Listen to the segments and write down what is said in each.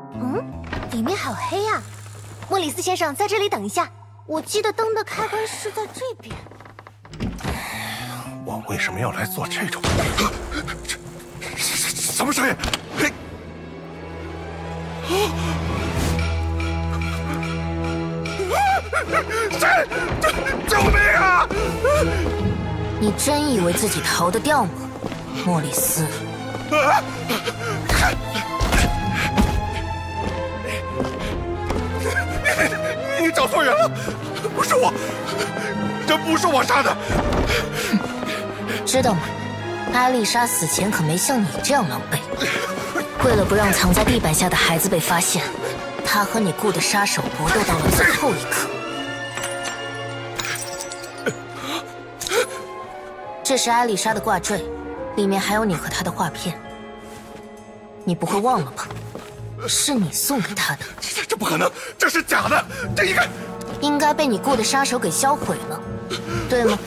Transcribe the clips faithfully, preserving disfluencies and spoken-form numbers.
嗯，里面好黑呀！莫里斯先生，在这里等一下。我记得灯的开关是在这边。 我为什么要来做这种？这什么声音？嘿！谁？救救命啊！ 你真以为自己逃得掉吗，莫里斯？ 啊！你你找错人了，不是我，这不是我杀的。 知道吗？艾丽莎死前可没像你这样狼狈。为了不让藏在地板下的孩子被发现，她和你雇的杀手搏斗到了最后一刻。这是艾丽莎的挂坠，里面还有你和她的画片。你不会忘了吧？是你送给她的。 这这不可能，这是假的，这应该应该被你雇的杀手给销毁了，对吗？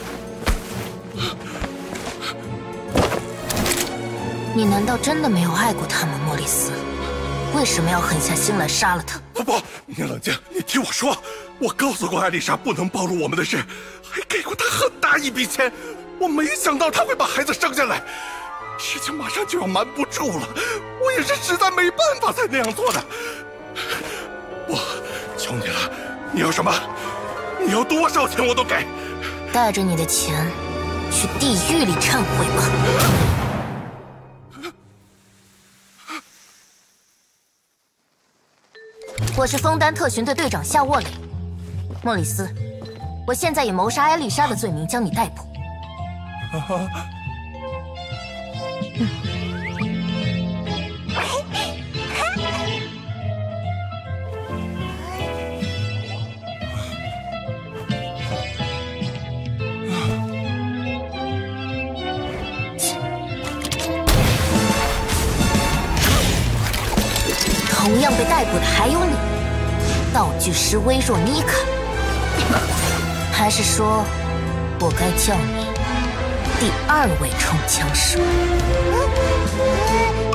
你难道真的没有爱过他吗，莫里斯？为什么要狠下心来杀了他？ 不不，你冷静，你听我说，我告诉过艾丽莎不能暴露我们的事，还给过她很大一笔钱。我没想到她会把孩子生下来，事情马上就要瞒不住了，我也是实在没办法才那样做的。我求你了，你要什么？你要多少钱我都给。 带着你的钱去地狱里忏悔吧。我是枫丹特巡队队长夏沃雷，莫里斯，我现在以谋杀艾丽莎的罪名将你逮捕。嗯同样被逮捕的还有你，道具师微弱妮卡，还是说，我该叫你第二位冲枪手？ 嗯